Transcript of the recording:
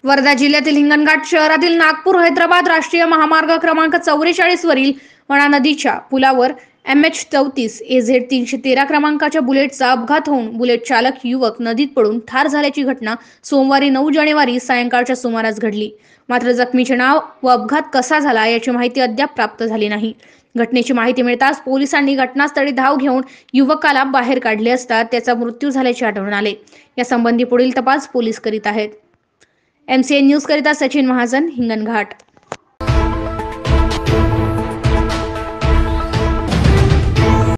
वर्धा जिल्ह्यातील हिंगणघाट शहरातील नागपूर हैदराबाद राष्ट्रीय महामार्ग क्रमांक 44 वरील वणा नदीच्या पुलावर MH34 AZ 313 क्रमांकाच्या बुलेटचा अपघात होऊन बुलेट चालक युवक नदीत पडून ठार झाल्याची घटना सोमवारी 9 जानेवारी सायंकाळच्या सुमारास घडली। मात्र जखमीचे नाव व अपघात कसा झाला याची माहिती अद्याप प्राप्त झाली नाही। घटनेची माहिती मिळताच पोलिसांनी घटनास्थळी धाव घेऊन युवकाला बाहेर काढले असता त्याचा मृत्यू झाल्याचे आढळून आले। या संबंधी पुढील तपास पोलीस करीत आहेत। MCN न्यूज करिता सचिन महाजन, हिंगणघाट।